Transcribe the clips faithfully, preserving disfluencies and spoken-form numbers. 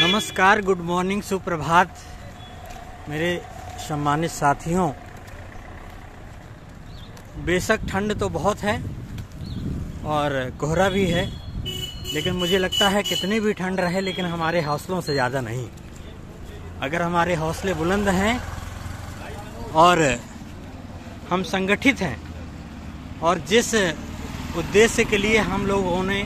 नमस्कार, good morning, सुप्रभात मेरे सम्मानित साथियों। बेशक ठंड तो बहुत है और कोहरा भी है, लेकिन मुझे लगता है कितनी भी ठंड रहे लेकिन हमारे हौसलों से ज़्यादा नहीं। अगर हमारे हौसले बुलंद हैं और हम संगठित हैं और जिस उद्देश्य के लिए हम लोगों ने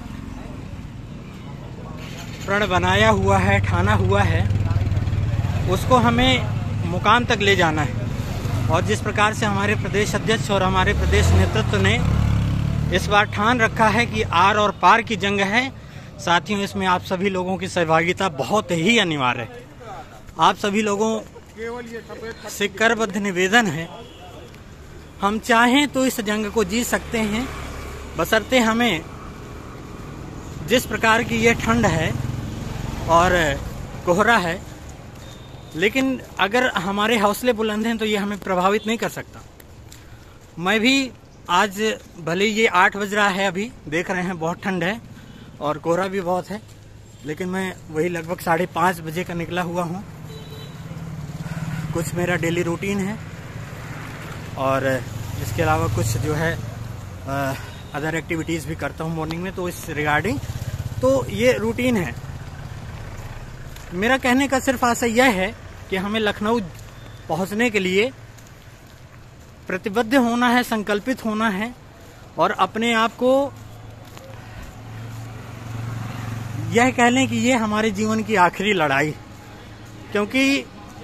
प्रण बनाया हुआ है, ठाना हुआ है, उसको हमें मुकाम तक ले जाना है। और जिस प्रकार से हमारे प्रदेश अध्यक्ष और हमारे प्रदेश नेतृत्व ने इस बार ठान रखा है कि आर और पार की जंग है, साथियों इसमें आप सभी लोगों की सहभागिता बहुत ही अनिवार्य है। आप सभी लोगों से करबद्ध निवेदन है, हम चाहें तो इस जंग को जीत सकते हैं, बशर्ते हमें जिस प्रकार की ये ठंड है और कोहरा है, लेकिन अगर हमारे हौसले बुलंद हैं तो ये हमें प्रभावित नहीं कर सकता। मैं भी आज भले ये आठ बज रहा है, अभी देख रहे हैं बहुत ठंड है और कोहरा भी बहुत है, लेकिन मैं वही लगभग साढ़े पाँच बजे का निकला हुआ हूँ। कुछ मेरा डेली रूटीन है और इसके अलावा कुछ जो है अदर एक्टिविटीज़ भी करता हूँ मॉर्निंग में, तो इस रिगार्डिंग तो ये रूटीन है। मेरा कहने का सिर्फ आशय यह है कि हमें लखनऊ पहुंचने के लिए प्रतिबद्ध होना है, संकल्पित होना है और अपने आप को यह कह लें कि ये हमारे जीवन की आखिरी लड़ाई, क्योंकि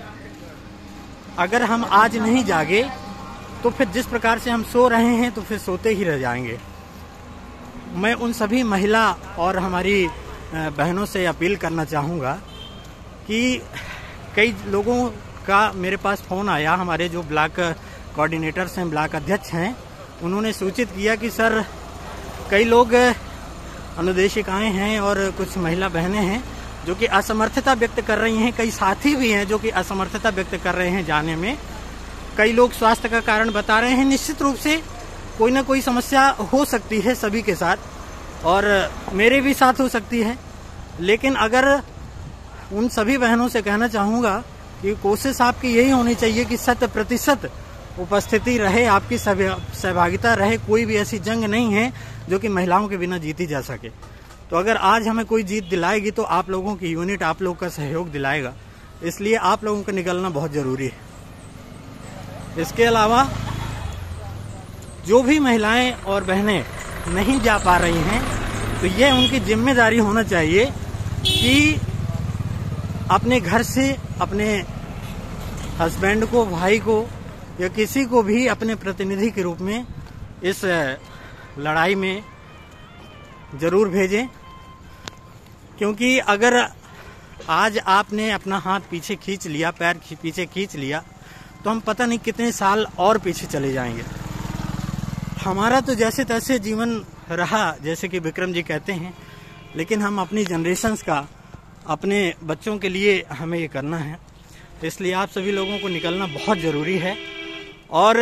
अगर हम आज नहीं जागे तो फिर जिस प्रकार से हम सो रहे हैं तो फिर सोते ही रह जाएंगे। मैं उन सभी महिला और हमारी बहनों से अपील करना चाहूँगा कि कई लोगों का मेरे पास फ़ोन आया, हमारे जो ब्लॉक कोऑर्डिनेटर्स हैं, ब्लॉक अध्यक्ष हैं, उन्होंने सूचित किया कि सर कई लोग अनुदेशिकाएं हैं और कुछ महिला बहनें हैं जो कि असमर्थता व्यक्त कर रही हैं, कई साथी भी हैं जो कि असमर्थता व्यक्त कर रहे हैं जाने में। कई लोग स्वास्थ्य का कारण बता रहे हैं। निश्चित रूप से कोई ना कोई समस्या हो सकती है सभी के साथ और मेरे भी साथ हो सकती है, लेकिन अगर उन सभी बहनों से कहना चाहूँगा कि कोशिश आपकी यही होनी चाहिए कि शत प्रतिशत उपस्थिति रहे, आपकी सहभागिता रहे। कोई भी ऐसी जंग नहीं है जो कि महिलाओं के बिना जीती जा सके। तो अगर आज हमें कोई जीत दिलाएगी तो आप लोगों की यूनिट, आप लोगों का सहयोग दिलाएगा, इसलिए आप लोगों का निकलना बहुत ज़रूरी है। इसके अलावा जो भी महिलाएं और बहनें नहीं जा पा रही हैं तो ये उनकी जिम्मेदारी होना चाहिए कि अपने घर से अपने हस्बैंड को, भाई को या किसी को भी अपने प्रतिनिधि के रूप में इस लड़ाई में ज़रूर भेजें, क्योंकि अगर आज आपने अपना हाथ पीछे खींच लिया, पैर पीछे खींच लिया, तो हम पता नहीं कितने साल और पीछे चले जाएंगे। हमारा तो जैसे तैसे जीवन रहा, जैसे कि विक्रम जी कहते हैं, लेकिन हम अपनी जनरेशन्स का, अपने बच्चों के लिए हमें ये करना है। इसलिए आप सभी लोगों को निकलना बहुत ज़रूरी है। और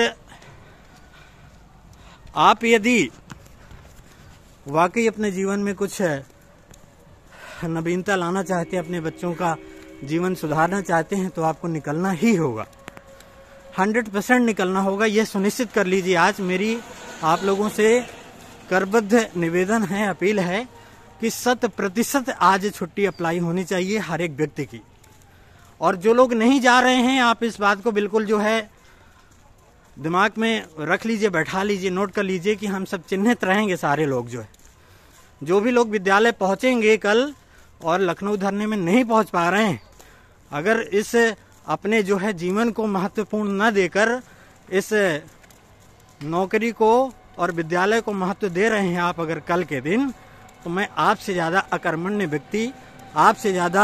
आप यदि वाकई अपने जीवन में कुछ नवीनता लाना चाहते हैं, अपने बच्चों का जीवन सुधारना चाहते हैं, तो आपको निकलना ही होगा, हंड्रेड परसेंट निकलना होगा। यह सुनिश्चित कर लीजिए। आज मेरी आप लोगों से करबद्ध निवेदन है, अपील है कि शत प्रतिशत आज छुट्टी अप्लाई होनी चाहिए हर एक व्यक्ति की। और जो लोग नहीं जा रहे हैं, आप इस बात को बिल्कुल जो है दिमाग में रख लीजिए, बैठा लीजिए, नोट कर लीजिए कि हम सब चिन्हित रहेंगे। सारे लोग जो है, जो भी लोग विद्यालय पहुंचेंगे कल और लखनऊ धरने में नहीं पहुंच पा रहे हैं, अगर इस अपने जो है जीवन को महत्वपूर्ण न देकर इस नौकरी को और विद्यालय को महत्व दे रहे हैं आप अगर कल के दिन, तो मैं आपसे ज़्यादा अकर्मण्य व्यक्ति, आपसे ज़्यादा,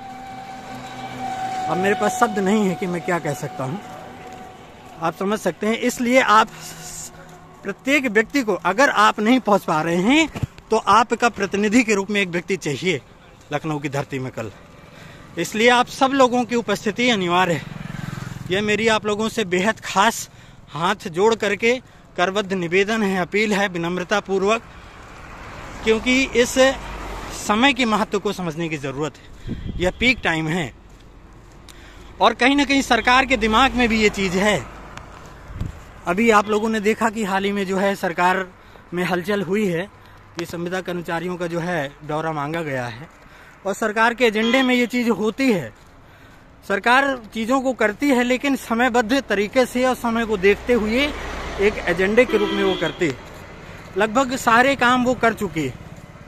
अब मेरे पास शब्द नहीं है कि मैं क्या कह सकता हूँ, आप समझ सकते हैं। इसलिए आप प्रत्येक व्यक्ति को, अगर आप नहीं पहुँच पा रहे हैं तो आपका प्रतिनिधि के रूप में एक व्यक्ति चाहिए लखनऊ की धरती में कल। इसलिए आप सब लोगों की उपस्थिति अनिवार्य है। यह मेरी आप लोगों से बेहद खास हाथ जोड़ करके करबद्ध निवेदन है, अपील है, विनम्रता पूर्वक, क्योंकि इस समय के महत्व को समझने की ज़रूरत है। यह पीक टाइम है और कहीं ना कहीं सरकार के दिमाग में भी ये चीज़ है। अभी आप लोगों ने देखा कि हाल ही में जो है सरकार में हलचल हुई है कि संविदा कर्मचारियों का जो है दौरा मांगा गया है और सरकार के एजेंडे में ये चीज़ होती है। सरकार चीज़ों को करती है लेकिन समयबद्ध तरीके से और समय को देखते हुए एक एजेंडे के रूप में वो करती है। लगभग सारे काम वो कर चुकी है।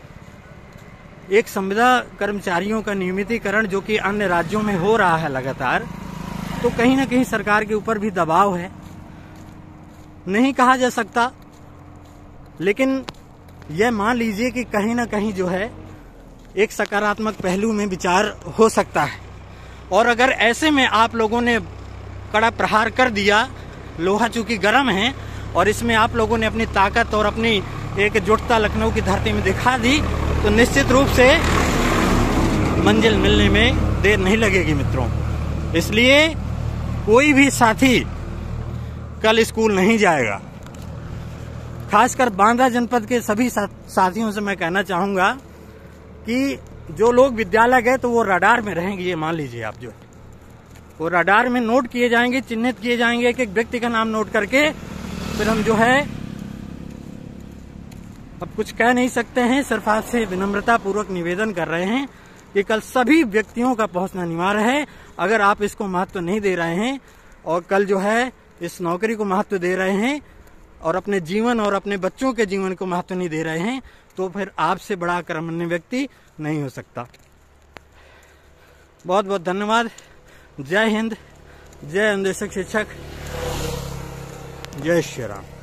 एक संविदा कर्मचारियों का नियमितीकरण जो कि अन्य राज्यों में हो रहा है लगातार, तो कहीं ना कहीं सरकार के ऊपर भी दबाव है, नहीं कहा जा सकता, लेकिन यह मान लीजिए कि कहीं ना कहीं जो है एक सकारात्मक पहलू में विचार हो सकता है। और अगर ऐसे में आप लोगों ने कड़ा प्रहार कर दिया, लोहा चूंकि गर्म है और इसमें आप लोगों ने अपनी ताकत और अपनी एकजुटता लखनऊ की धरती में दिखा दी, तो निश्चित रूप से मंजिल मिलने में देर नहीं लगेगी मित्रों। इसलिए कोई भी साथी कल स्कूल नहीं जाएगा। खासकर बांदा जनपद के सभी सा, साथियों से मैं कहना चाहूंगा कि जो लोग विद्यालय गए तो वो रडार में रहेंगे। ये मान लीजिए आप, जो वो रडार में नोट किए जाएंगे, चिन्हित किए जाएंगे, एक एक व्यक्ति का नाम नोट करके फिर हम जो है अब कुछ कह नहीं सकते हैं। सिर्फ आपसे विनम्रता पूर्वक निवेदन कर रहे हैं कि कल सभी व्यक्तियों का पहुंचना अनिवार्य है। अगर आप इसको महत्व नहीं दे रहे हैं और कल जो है इस नौकरी को महत्व दे रहे हैं और अपने जीवन और अपने बच्चों के जीवन को महत्व नहीं दे रहे हैं, तो फिर आपसे बड़ा कर्मण्य व्यक्ति नहीं हो सकता। बहुत बहुत धन्यवाद। जय हिंद, जय अन्वेषक शिक्षक, जय श्री राम।